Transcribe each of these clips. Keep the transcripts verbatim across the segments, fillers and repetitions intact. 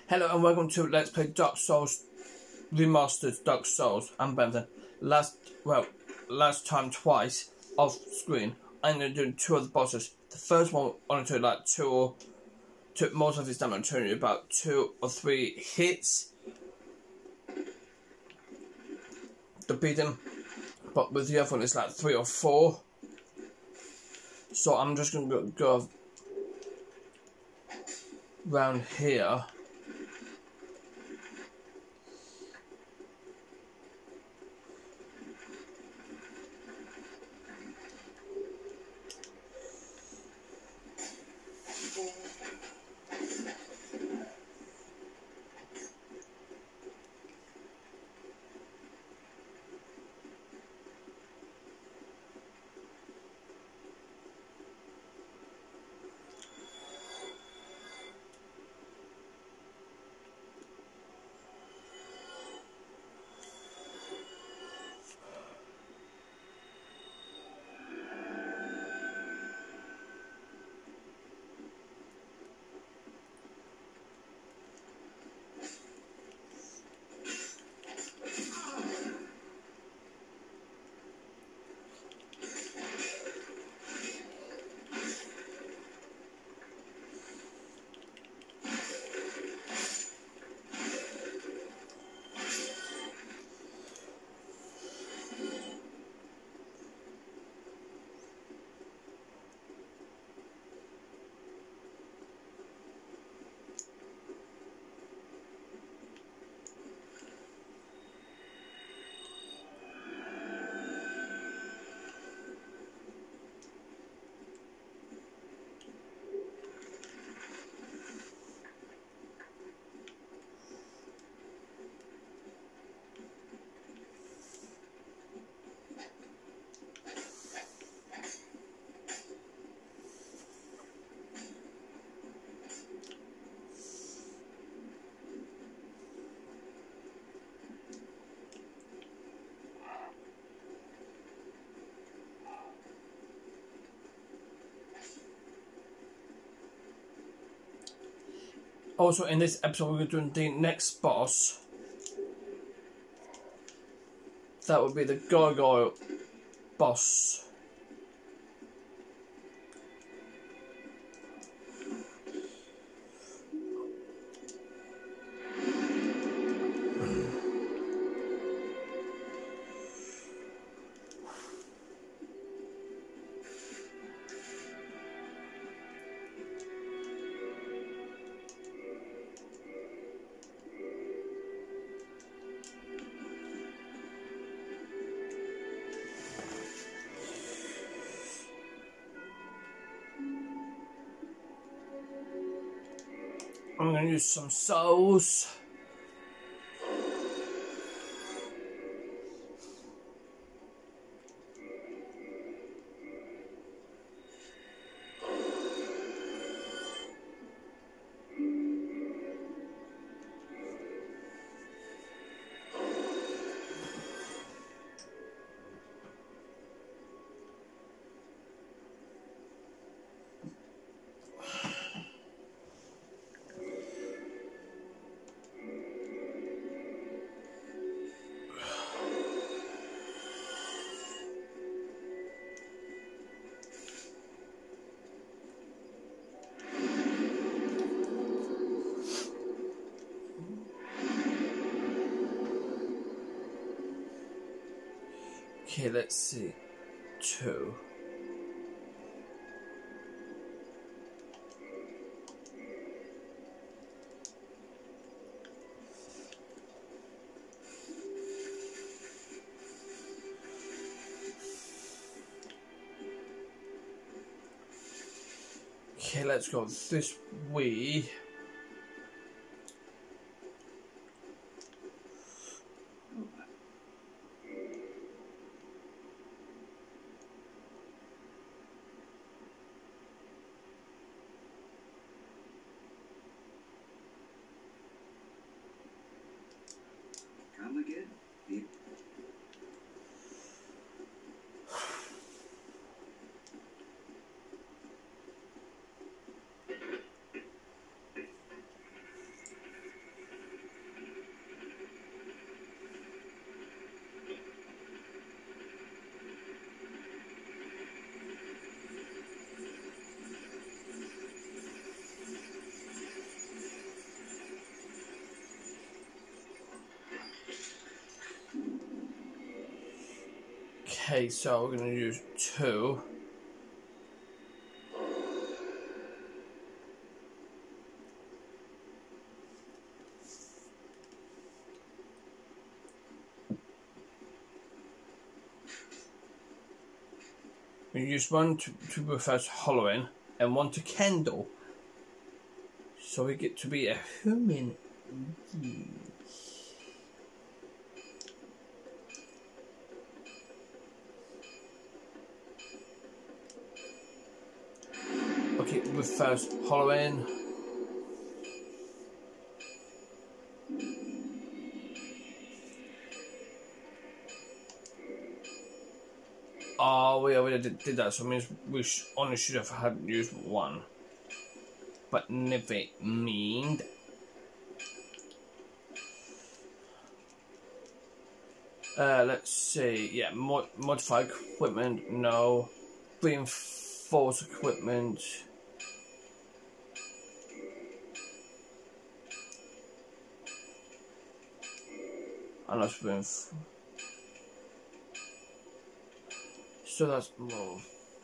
Hello and welcome to Let's Play Dark Souls Remastered Dark Souls. I'm Benton. Last, well, last time twice off screen, I'm going to do two of the bosses. The first one only took like two or took most of his damage, only about two or three hits to beat him. But with the other one, it's like three or four. So I'm just going to go, go around here. Also, in this episode, we're doing the next boss. That would be the gargoyle boss. I'm going to use some souls. Okay, let's see. Two. Okay, let's go this way. Come again? Okay, so we're going to use two. We use one to, to reverse hollowing and one to Kendall. So we get to be a human. Okay, reverse hollowing. Oh, we already did, did that, so it means we sh only should have had used one. But never mind. Uh, let's see. Yeah, mod modify equipment. No. Reinforce equipment. Unless reinforce. So that's more.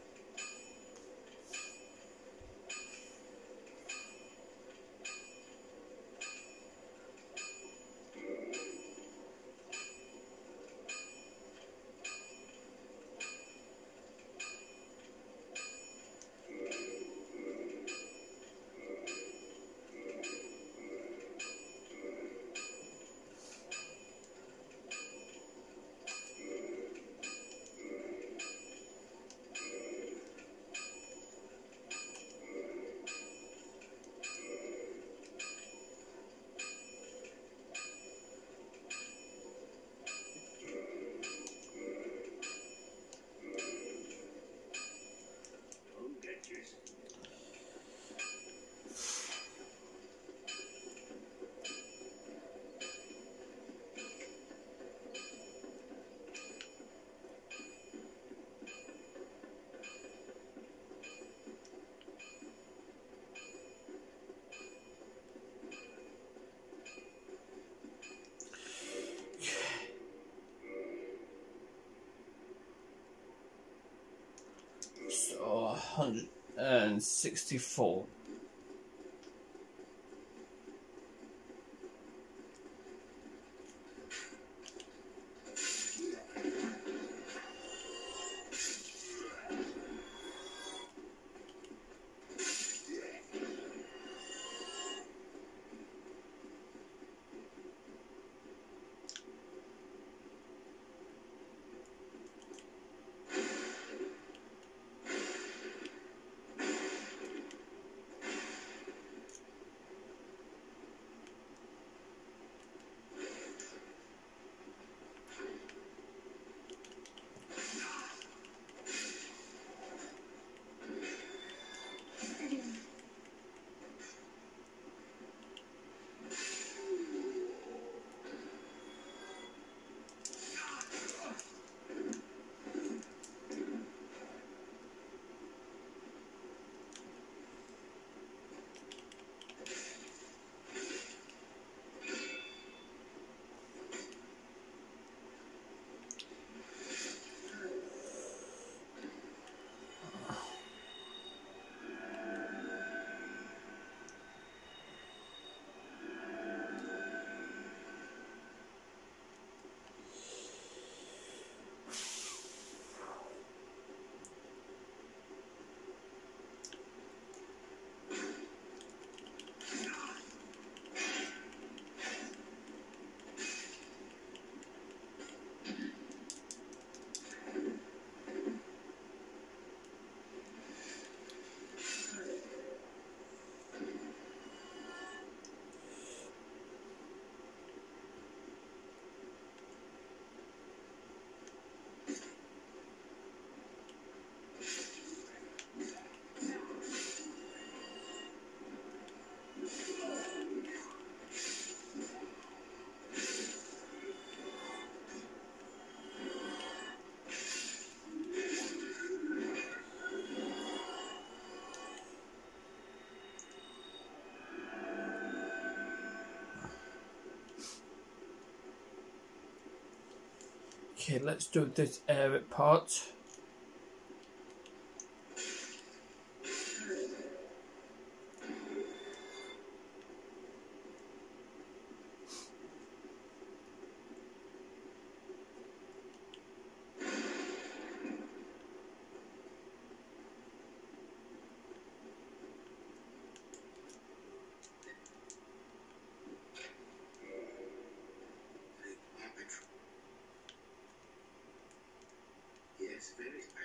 So one hundred sixty-four. Okay, let's do this area part. Yes, very bad.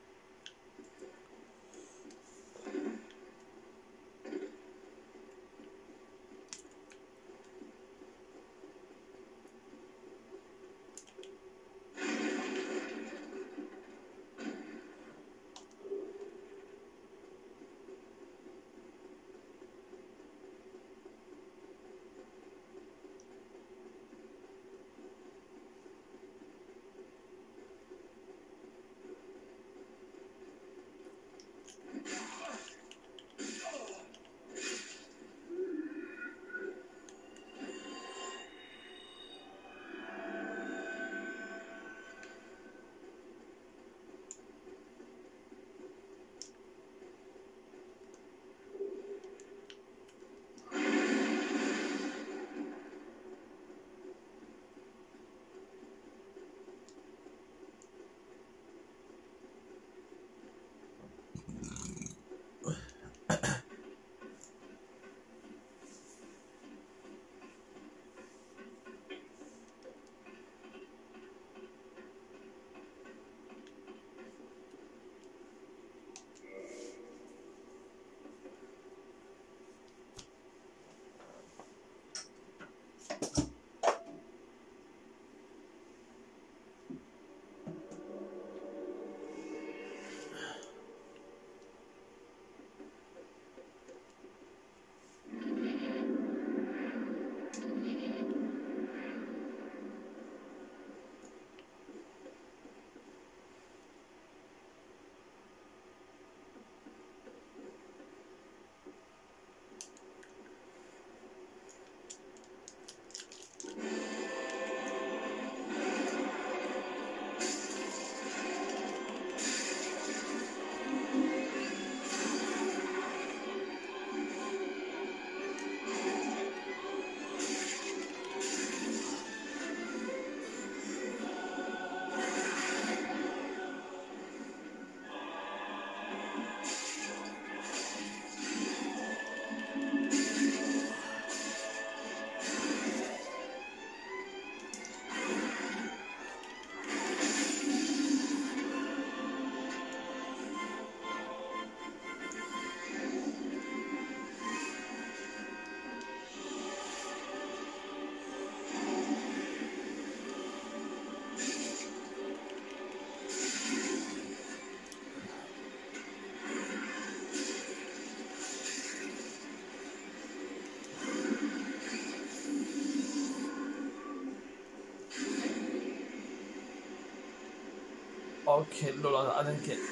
Okay, lol, I didn't get.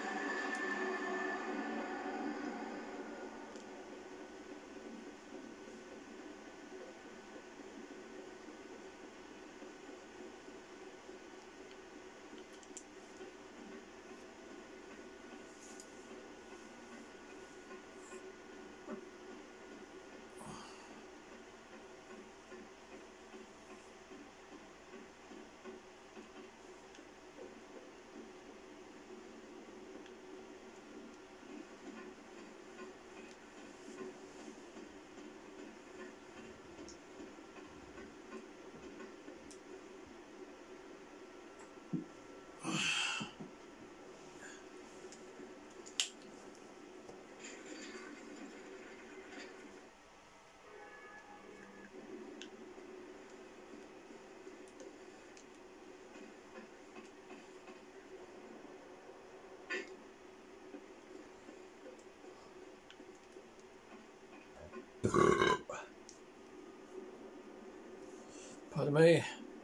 Pardon me.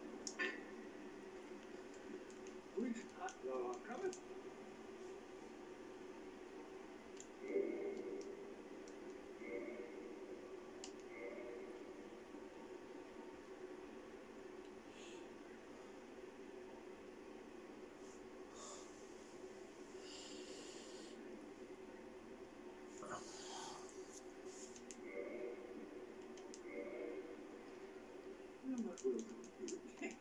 Which outlaw coming? will you protect?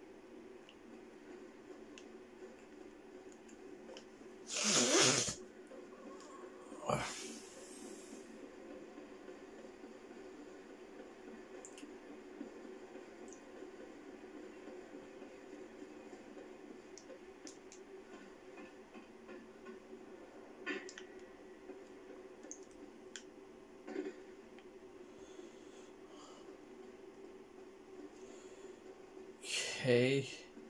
Okay.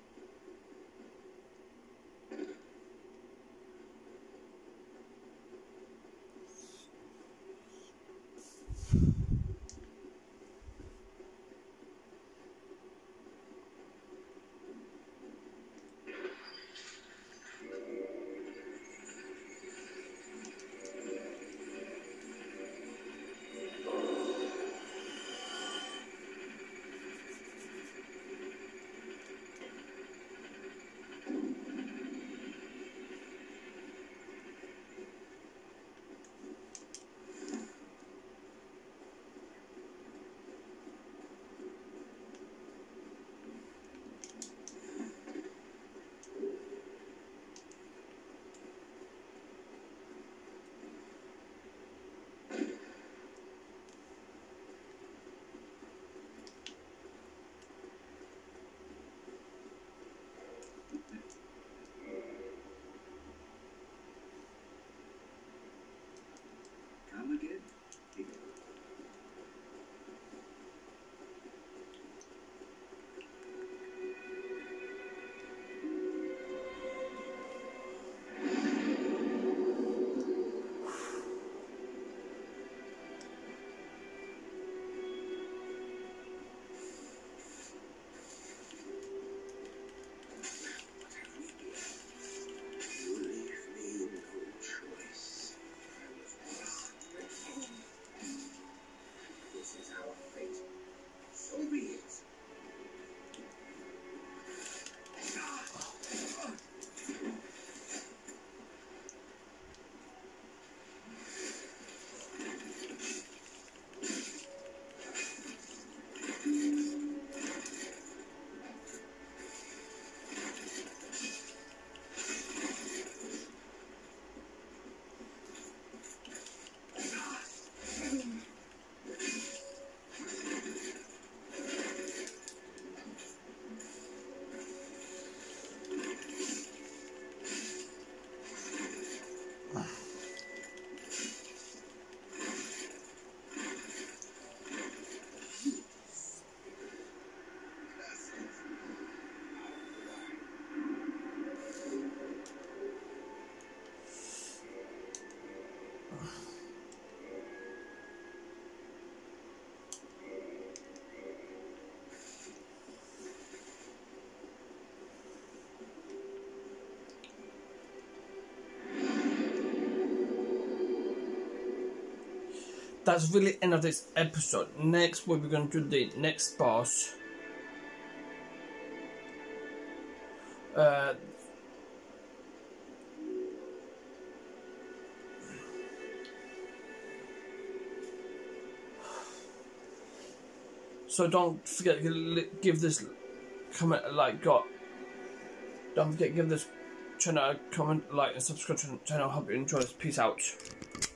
Come again? That's really the end of this episode. Next, we're going to do the next boss. Uh, so don't forget to give this comment a like. Got don't forget to give this channel a comment, like, and subscribe to the channel. Hope you enjoy this. Peace out.